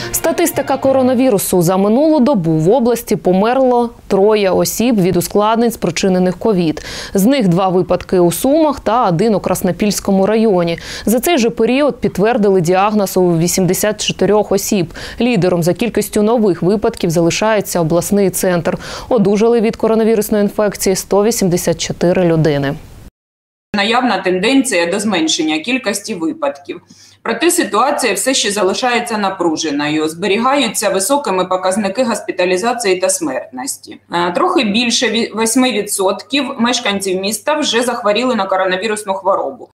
Статистика коронавірусу. За минулу добу в області померло 3 осіб від ускладнень, спричинених ковід. З них 2 випадки у Сумах та 1 у Краснопільському районі. За цей же період підтвердили діагноз у 84 осіб. Лідером за кількістю нових випадків залишається обласний центр. Одужали від коронавірусної інфекції 184 людини. Наявна тенденція до зменшення кількості випадків. Проте ситуація все ще залишається напруженою. Зберігаються високими показники госпіталізації та смертності. Трохи більше 8% мешканців міста вже захворіли на коронавірусну хворобу.